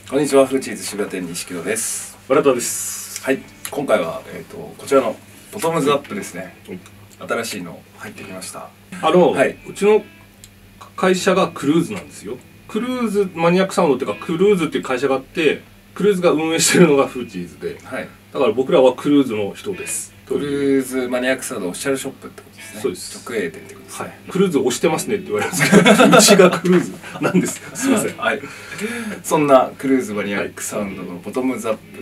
こんにちは、フーチーズ渋谷店西木戸です。 村田です。 はい、今回はこちらのボトムズアップですね。新しいの入ってきました。 はい、うちの会社がクルーズなんですよ。クルーズマニアックサウンドっていうか、クルーズっていう会社があって、クルーズが運営してるのがフーチーズで、はい、だから僕らはクルーズの人です。 クルーズマニアックサウンドオフィシャルショップってことですね。 そうです。 直営店ってことですね。 はい、クルーズ押してますねって言われるんですけど、うちがクルーズなんです。すみません。 はい。そんなクルーズマニアックサウンドのボトムズアップ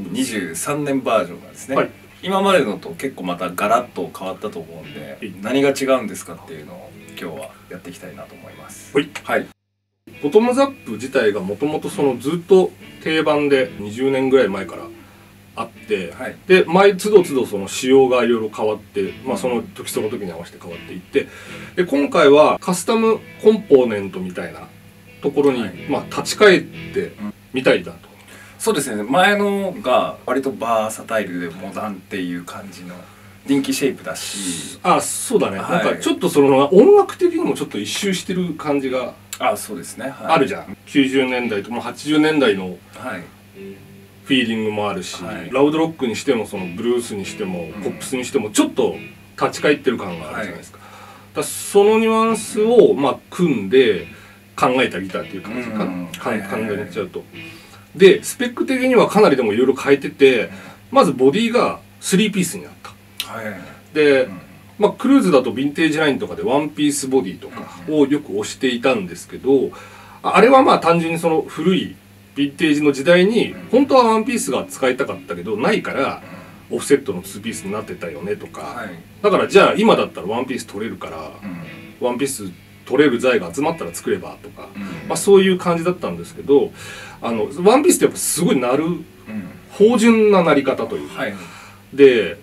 2023年バージョンがですね、はい、今までのと結構またガラッと変わったと思うんで、何が違うんですかっていうのを今日はやっていきたいなと思います。はい。はい。 ボトムズアップ自体がもともとそのずっと定番で20年ぐらい前からあって、はい、で毎都度都度その仕様がいろいろ変わって、その時その時に合わせて変わっていって、で今回はカスタムコンポーネントみたいなところに、立ち返ってみたいなと。 そうですね、前のが割とバーサタイルでモダンっていう感じの人気シェイプだし、 そうだね、なんかちょっとその音楽的にもちょっと一周してる感じがそうですね、 あるじゃん。90年代とも80年代のフィーリングもあるし、ラウドロックにしてもそのブルースにしてもポップスにしてもちょっと立ち返ってる感があるじゃないですか。だそのニュアンスを組んで考えたギターっていう感じかな、簡単に言っちゃうと。でスペック的にはかなりでもいろいろ変えてて、まずボディが3ピースになった。でクルーズだとヴィンテージラインとかでワンピースボディとかをよく推していたんですけど、あれは単純にその古いヴィンテージの時代に本当はワンピースが使いたかったけどないからオフセットの2ピースになってたよねとか、だからじゃあ今だったらワンピース取れるからワンピース取れる材が集まったら作ればとか、そういう感じだったんですけど、ワンピースってやっぱすごい鳴る芳醇な鳴り方というか、で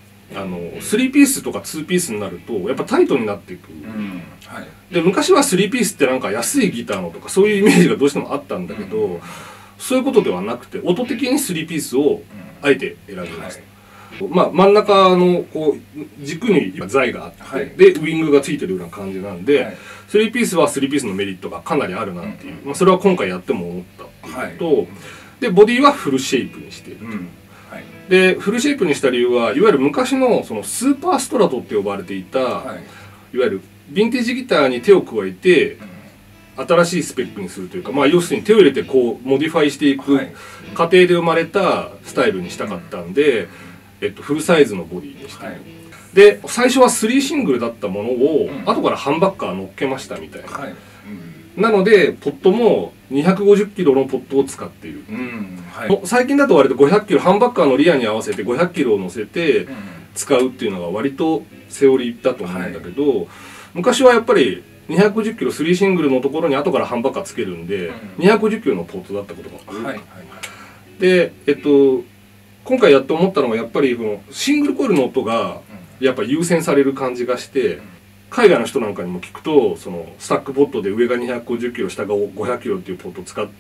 3ピースとか2ピースになるとやっぱタイトになっていく、で昔は3ピースってなんか安いギターのとかそういうイメージがどうしてもあったんだけど、そういうことではなくて音的に3ピースをあえて選びました。真ん中のこう軸に材があって、でウィングがついてるような感じなんで、3ピースは3ピースのメリットがかなりあるなっていう、それは今回やっても思ったっていうと、でボディはフルシェイプにしていると。でフルシェイプにした理由はいわゆる昔のそのスーパーストラトって呼ばれていた、いわゆるヴィンテージギターに手を加えて新しいスペックにするというか、要するに手を入れてこうモディファイしていく過程で生まれたスタイルにしたかったんで、フルサイズのボディにして、で最初は3シングルだったものを後からハンバッカー乗っけましたみたいな。なのでポットも250キロのポットを使っている。最近だと割と500キロハンバッカーのリアに合わせて500キロを乗せて使うっていうのが割とセオリーだと思うんだけど、昔はやっぱり250キロ3シングルのところに後からハンバッカーつけるんで250キロのポットだったことが多い。で今回やって思ったのはやっぱりこのシングルコイルの音がやっぱ優先される感じがして、海外の人なんかにも聞くとそのスタックポットで上が250キロ下が500キロっていうポットを使って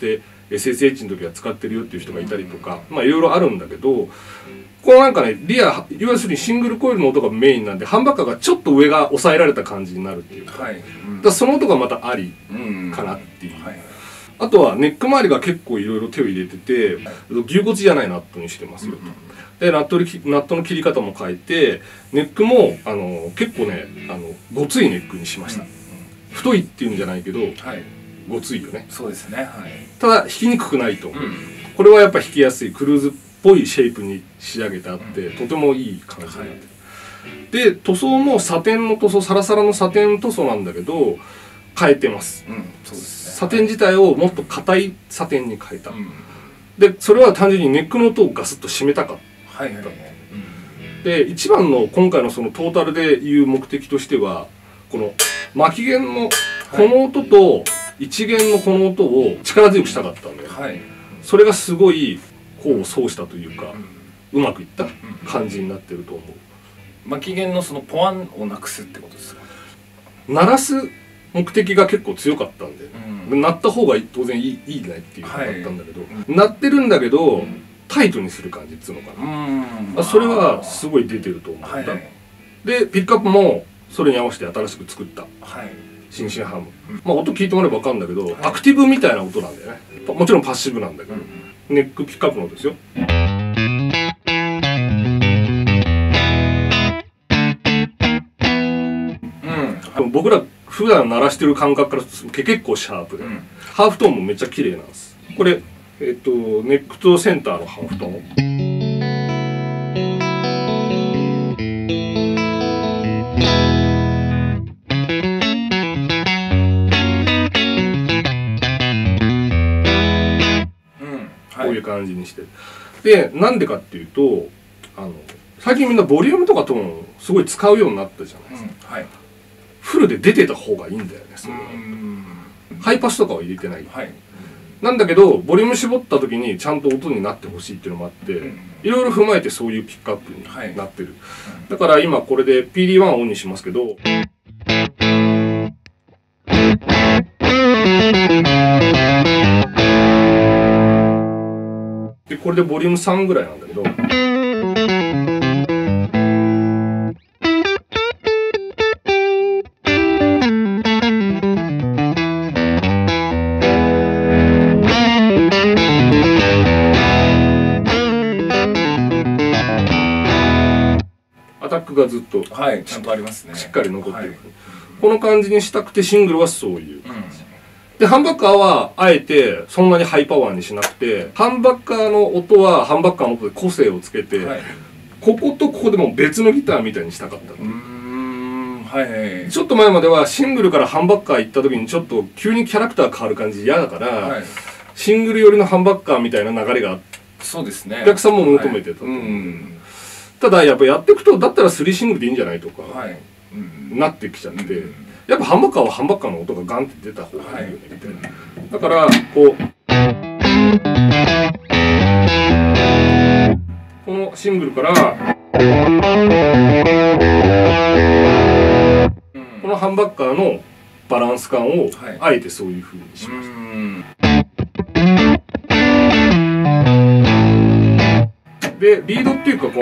SSH の時は使ってるよっていう人がいたりとか、いろいろあるんだけど、このなんかねリア要するにシングルコイルの音がメインなんでハンバッカーがちょっと上が抑えられた感じになるっていうか、だその音がまたありかなっていう。あとはネック周りが結構いろいろ手を入れてて牛骨じゃないナットにしてますよと。でナットの切り方も変えてネックも結構ねごついネックにしました。太いっていうんじゃないけど、ごついよね。 そうですね。 ただ弾きにくくないと、これはやっぱ弾きやすいクルーズっぽいシェイプに仕上げてあって、とてもいい感じになってる。で塗装もサテンの塗装、サラサラのサテン塗装なんだけど変えてます。サテン自体をもっと硬いサテンに変えた。でそれは単純にネックの音をガスッと締めたかった。で一番の今回のそのトータルでいう目的としてはこの巻き弦のこの音と一弦のこの音を力強くしたかったんで、それがすごい功を奏したというか、うまくいった感じになってると思う。 巻き弦のそのポワンをなくすってことですか。 鳴らす目的が結構強かったんで、鳴った方が当然いいねっていうのがあったんだけど、鳴ってるんだけどタイトにする感じっつうのかな、それはすごい出てると思うんだ。でピックアップもそれに合わせて新しく作ったシンシンハム、まあ音聞いてもらえば分かるんだけど、アクティブみたいな音なんだよね。もちろんパッシブなんだけど、ネックピックアップの音ですよ。僕ら普段鳴らしてる感覚からすると結構シャープで、ハーフトーンもめっちゃ綺麗なんです。これネックとセンターのハーフトーン。こういう感じにしてる。で、なんでかっていうと、最近みんなボリュームとかトーンすごい使うようになったじゃないですか。フルで出てた方がいいんだよね、それは。ハイパスとかは入れてない。なんだけど、ボリューム絞った時にちゃんと音になってほしいっていうのもあって、いろいろ踏まえてそういうピックアップになってる。だから今これで PD1 をオンにしますけど、でこれでボリューム3ぐらいなんだけど、アタックがずっとちゃんとありますね。 しっかり残ってる。この感じにしたくてシングルはそういう感じ。で、ハンバッカーはあえてそんなにハイパワーにしなくて、ハンバッカーの音はハンバッカーの音で個性をつけて、こことここでも別のギターみたいにしたかった。ちょっと前まではシングルからハンバッカー行った時にちょっと急にキャラクター変わる感じ嫌だから、シングル寄りのハンバッカーみたいな流れがそうですね。 お客さんも求めてた。ただやっぱやっていくとだったら3シングルでいいんじゃないとかなってきちゃって、やっぱハンバッカーはハンバッカーの音がガンって出た方がいいよねみたいな。だからこのシングルからこのハンバッカーのバランス感をあえてそういう風にしました。でリードっていうか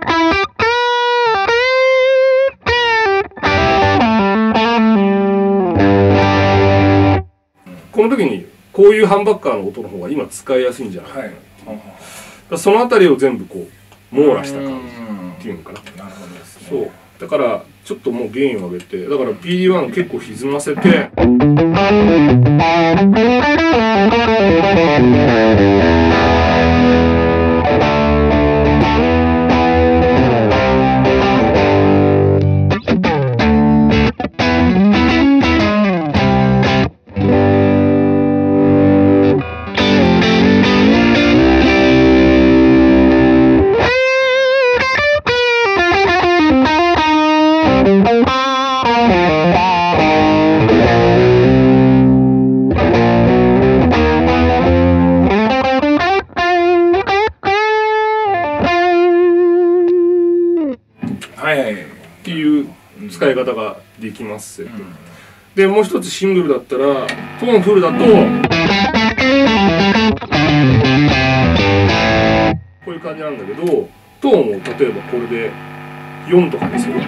この時にこういうハンバッカーの音の方が今使いやすいんじゃないかなっていう、そのあたりを全部こう網羅した感じっていうのかな。そうだからちょっともうゲインを上げて、だから PD1 結構歪ませてっていう使い方ができます。でもう一つシングルだったらトーンフルだとこういう感じなんだけど、トーンを例えばこれで4とかですよ。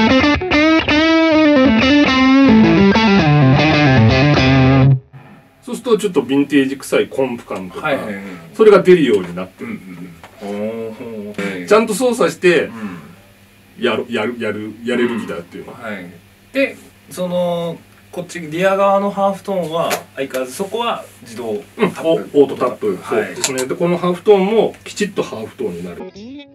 そうするとちょっとヴィンテージ臭いコンプ感とかそれが出るようになってる。ちゃんと操作してやれるギターっていうの。 でこっちリア側のハーフトーンは相変わらずそこは自動オートタップですね。でこのハーフトーンもきちっとハーフトーンになる。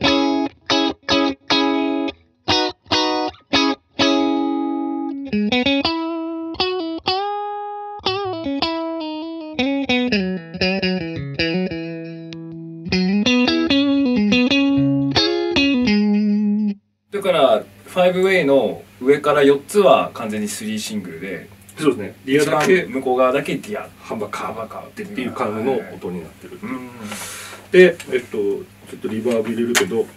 だから5way の上から4つは完全に3シングルで、 そうですね。リアだけ向こう側だけディアハンバッカーっていう感じの音になってる。でちょっとリバーブ入れるけど。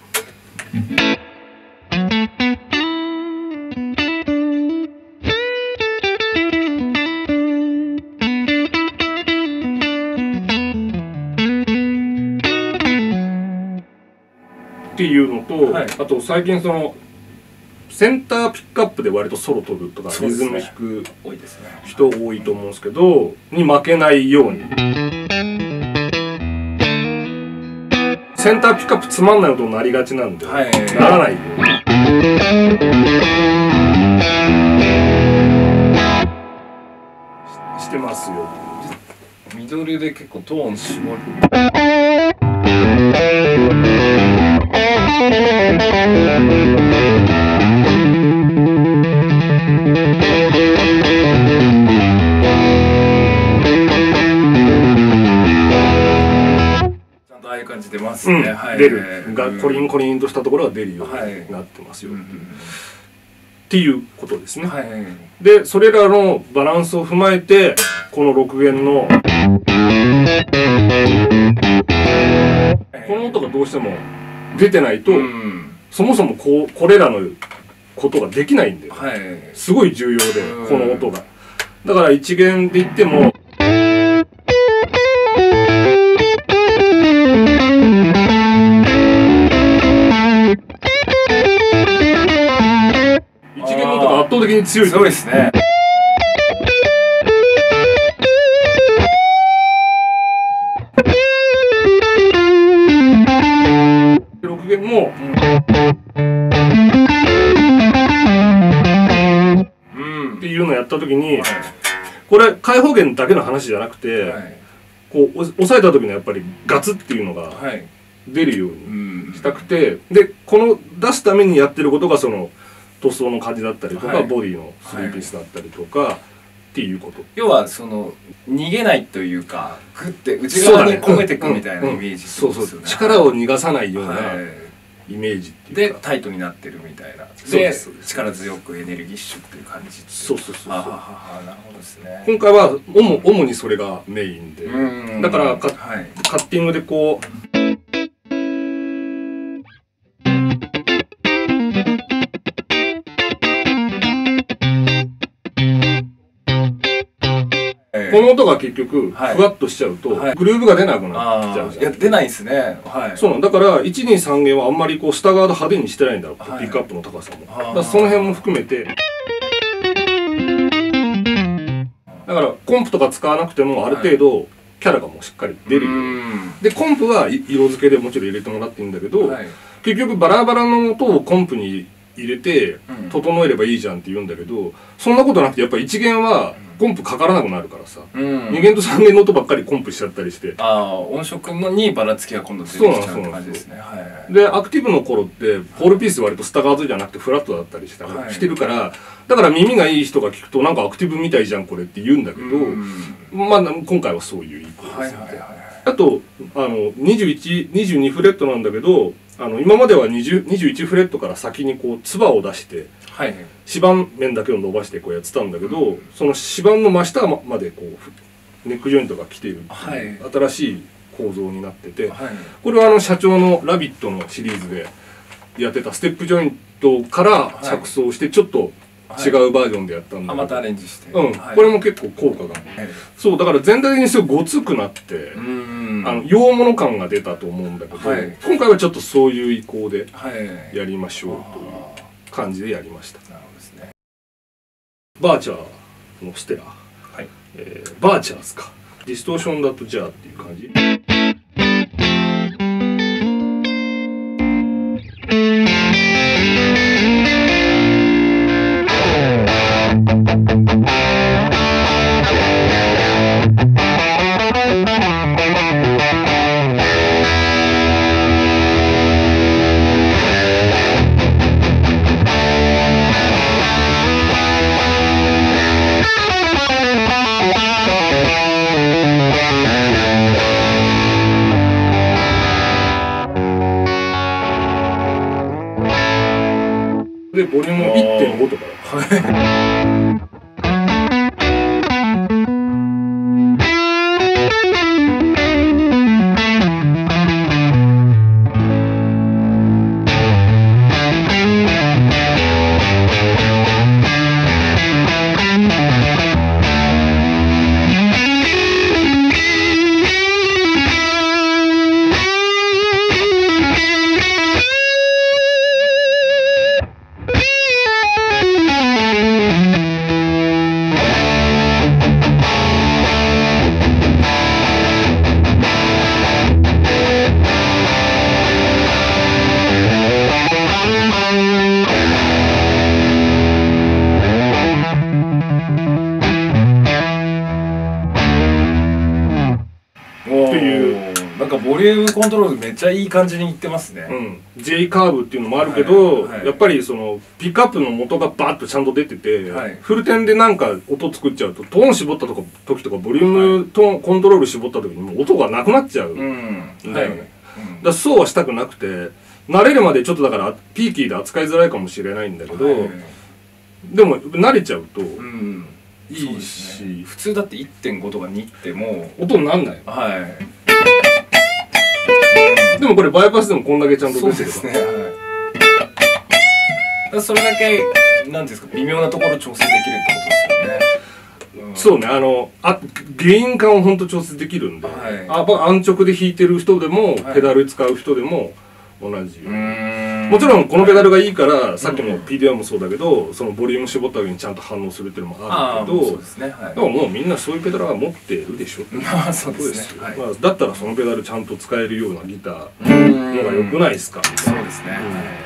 っていうのと、あと最近センターピックアップで割とソロ取るとかリズム弾く人多いと思うんですけど、に負けないように。センターピックアップつまんない音になりがちなんで、ならないようにしてますよ。 ミドルで結構トーン絞る。ちゃんとああいう感じ出ますね。 出るがコリンコリンとしたところが出るようになってますよっていうことですね。でそれらのバランスを踏まえてこの6弦のこの音がどうしても出てないと、そもそもこれらのことができないんで、すごい重要でこの音が。だから1弦で言っても1弦の音が圧倒的に強い。 そうですね。 6弦もっていうのをやった時に、これ開放弦だけの話じゃなくて、こう押さえた時のやっぱりガツっていうのが出るようにしたくて、でこの出すためにやってることがその塗装の感じだったりとか、ボディのスリーピースだったりとかっていうこと。 要はその逃げないというか、グッて内側に込めていくみたいなイメージ。 そうそう、力を逃がさないようなイメージっていうか、 でタイトになってるみたいな。で力強くエネルギッシュっていう感じ。 そうそうそう。 なるほどですね。 今回は主にそれがメインで、だからカッティングでこう。この音が結局ふわっとしちゃうとグルーヴが出なくなっちゃうじゃん。 いや出ないですね。 そうなんだから123弦はあんまりこう下側で派手にしてないんだろう、ピックアップの高さも。だからその辺も含めて、だからコンプとか使わなくてもある程度キャラがもうしっかり出るように。でコンプは色付けでもちろん入れてもらっていいんだけど、結局バラバラの音をコンプに入れて整えればいいじゃんって言うんだけど、そんなことなくてやっぱ1弦はコンプかからなくなるからさ、2弦と3弦の音ばっかりコンプしちゃったりして、 音色のにばらつきが今度出てきちゃう感じですね。 でアクティブの頃ってホールピース割とスタガートじゃなくてフラットだったりしてるから、だから耳がいい人が聞くとなんかアクティブみたいじゃんこれって言うんだけど、まあ今回はそういう意向ですので。あと22フレットなんだけど、今までは21フレットから先にこう唾を出して指板面だけを伸ばしてこうやってたんだけど、その指板の真下までこうネックジョイントが来ている新しい構造になってて、これは社長の「ラビット!」のシリーズでやってたステップジョイントから着想してちょっと違うバージョンでやったんだけど、 またアレンジして、 これも結構効果が、そうだから全体的にすごいごつくなって洋物感が出たと思うんだけど、今回はちょっとそういう意向でやりましょうという感じでやりました。バーチャーのステラ、バーチャーズか、ディストーションだとじゃあっていう感じ。でボリューム 1.5 とかなんかボリュームコントロールめっちゃいい感じにいってますね。 J カーブっていうのもあるけど、やっぱりそのピックアップの元がバーッとちゃんと出てて、フルテンでなんか音作っちゃうとトーン絞った時とかボリュームトーンコントロール絞った時にもう音がなくなっちゃうんだよね。だそうはしたくなくて、慣れるまでちょっとだからピーキーで扱いづらいかもしれないんだけど、でも慣れちゃうといいし、 普通だって 1.5 とか2ってもう音になんない。でもこれバイパスでもこんだけちゃんと出てるから、 それだけなんですか、微妙なところ調整できるってことですよね。 そうね、ゲイン感を本当調節できるんで、安直で弾いてる人でもペダル使う人でも同じ。もちろんこのペダルがいいからさっきの PDR もそうだけど、そのボリューム絞った時にちゃんと反応するっていうのもあるけど、でももうみんなそういうペダルは持ってるでしょ。 そうですね。 だったらそのペダルちゃんと使えるようなギターのが良くないですか。 そうですね。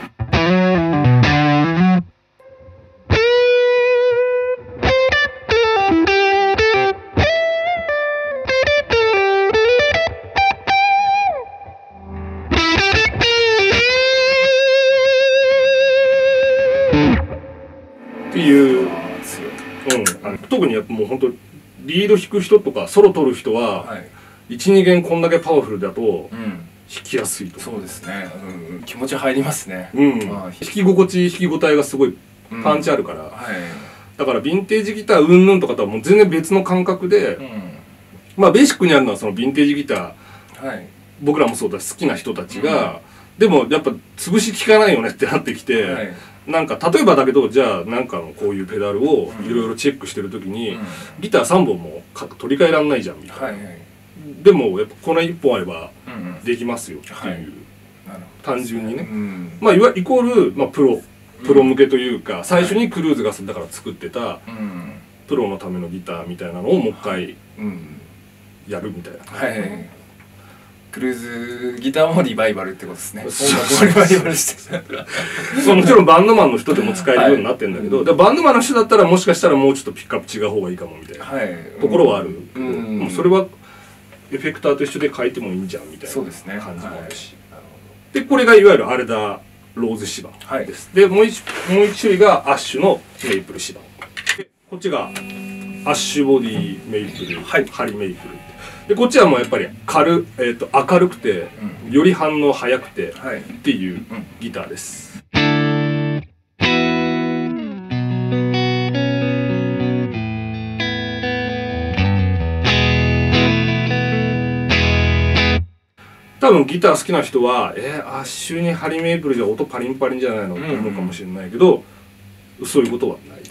っていう、特にやっぱもう本当リード弾く人とかソロ取る人は、12弦こんだけパワフルだと弾きやすいと。 そうですね。気持ち入りますね。 弾き心地弾き応えがすごいパンチあるから、だからヴィンテージギターうんぬんとかとはもう全然別の感覚で、まあベーシックにあるのはそのヴィンテージギター、僕らもそうだし好きな人たちが、でもやっぱ潰し効かないよねってなってきて、なんか例えばだけど、じゃあなんかのこういうペダルをいろいろチェックしてる時に、ギター3本も取り替えらんないじゃんみたいな。でもやっぱこの1本あればできますよっていう、単純にね、まあイコール、プロ向けというか、最初にクルーズがだから作ってたプロのためのギターみたいなのをもう一回やるみたいな。 クルーズギターもリバイバルってことですね。音楽をリバイバルしてもちろんバンドマンの人でも使えるようになってるんだけど、バンドマンの人だったらもしかしたらもうちょっとピックアップ違う方がいいかもみたいなところはある。それはエフェクターと一緒で変えてもいいんじゃんみたいな感じもあるし。でこれがいわゆるアルダーローズ指板です。でもう一種類がアッシュのメイプル指板。こっちがアッシュボディメイプル、ハリメイプル。でこっちはもうやっぱり明るくて、より反応速くてっていうギターです。多分ギター好きな人はアッシュにハリメイプルじゃ音パリンパリンじゃないのって思うかもしれないけど、そういうことはないです。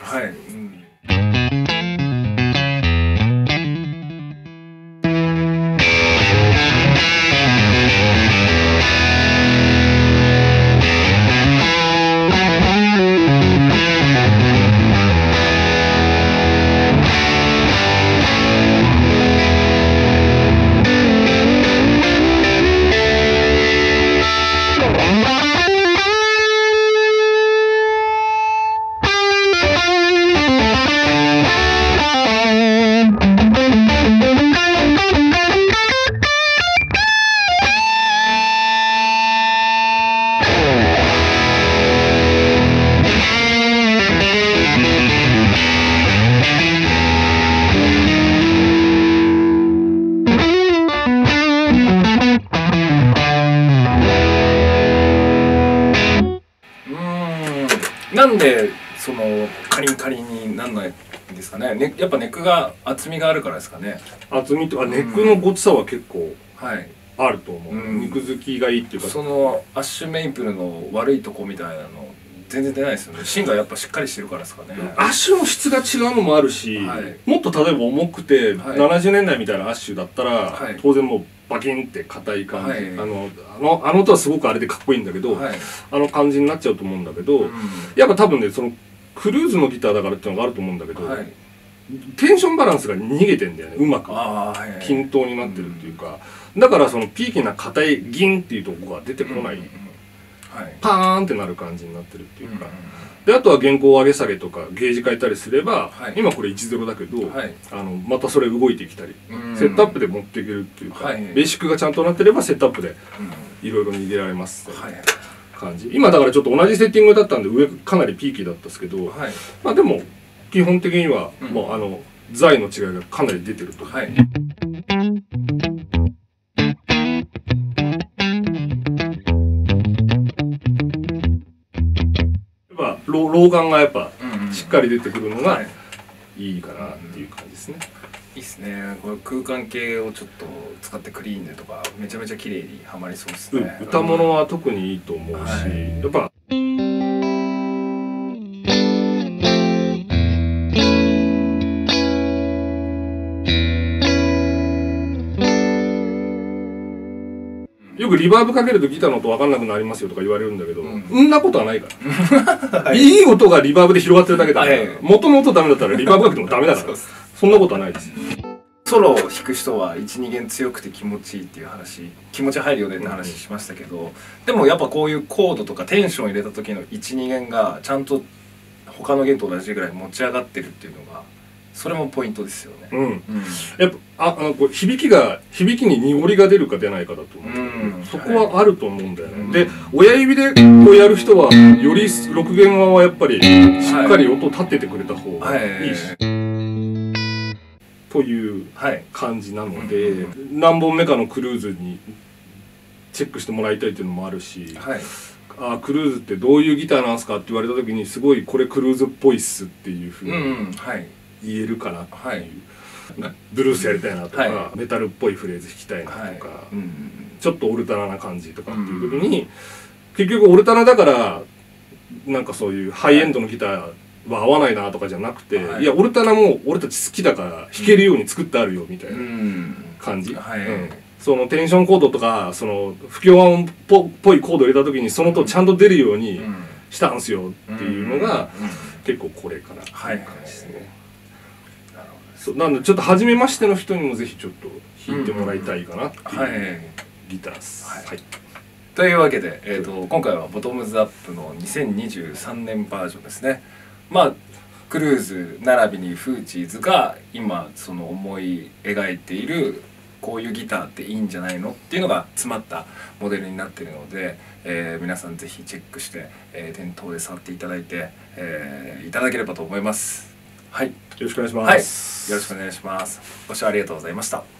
なんでそのカリンカリンになんないんですかね。やっぱネックが厚みがあるからですかね。 厚みとかネックのごつさは結構あると思う。肉付きがいいっていうか、 そのアッシュメイプルの悪いとこみたいなの全然出ないですよね。芯がやっぱしっかりしてるからですかね。 アッシュの質が違うのもあるし、もっと例えば重くて70年代みたいなアッシュだったら当然もうバキンって硬い感じ、あの音はすごくあれでかっこいいんだけど、あの感じになっちゃうと思うんだけど、やっぱ多分ねそのクルーズのギターだからっていうのがあると思うんだけど、テンションバランスが逃げてんだよね、うまく均等になってるっていうか、だからそのピーキーな硬いギンっていうとこが出てこないパーンってなる感じになってるっていうか、であとは原稿上げ下げとかゲージ変えたりすれば、今これ10だけど、またそれ動いてきたり、セットアップで持っていけるっていうか、ベーシックがちゃんとなってればセットアップでいろいろに入れられます感じ。今だからちょっと同じセッティングだったんで上かなりピーキーだったんですけど、まあでも基本的にはもう材の違いがかなり出てると。老眼がやっぱしっかり出てくるのがいいかなっていう感じですね。 いいっすね。これ空間系をちょっと使ってクリーンでとかめちゃめちゃ綺麗にはまりそうですね。 歌物は特にいいと思うし、やっぱよくリバーブかけるとギターの音分かんなくなりますよとか言われるんだけど、そんなことはないからいい音がリバーブで広がってるだけだから、元の音ダメだったらリバーブかけてもダメだからそんなことはないです。 ソロを弾く人は 1,2 弦強くて気持ちいいっていう話、気持ち入るよねって話しましたけど、でもやっぱこういうコードとかテンション入れた時の 1,2 弦がちゃんと他の弦と同じぐらい持ち上がってるっていうのがそれもポイントですよね。 やっぱ響きに濁りが出るか出ないかだと思う。そこはあると思うんだよね。で親指でこうやる人はより6弦はやっぱりしっかり音立ててくれた方がいいし、という感じなので、何本目かのクルーズにチェックしてもらいたいっていうのもあるし、クルーズってどういうギターなんすかって言われた時にすごいこれクルーズっぽいっすっていうふうに言えるかなっていう。ブルースやりたいなとか、メタルっぽいフレーズ弾きたいなとか、ちょっとオルタナな感じとかっていう時に、結局オルタナだからなんかそういうハイエンドのギターは合わないなとかじゃなくて、いやオルタナも俺たち好きだから弾けるように作ってあるよみたいな感じ。そのテンションコードとかその不協和音っぽいコード入れた時にその音ちゃんと出るようにしたんすよっていうのが結構これかなっていう感じですね。なのでちょっと初めましての人にもぜひちょっと弾いてもらいたいかなっていうギターです。 というわけで、今回はボトムズアップの2023年バージョンですね。まあクルーズ並びにフーチーズが今その思い描いているこういうギターっていいんじゃないのっていうのが詰まったモデルになっているので、皆さんぜひチェックして、店頭で触っていただいて、いただければと思います。はい、よろしくお願いします。 よろしくお願いします。ご視聴ありがとうございました。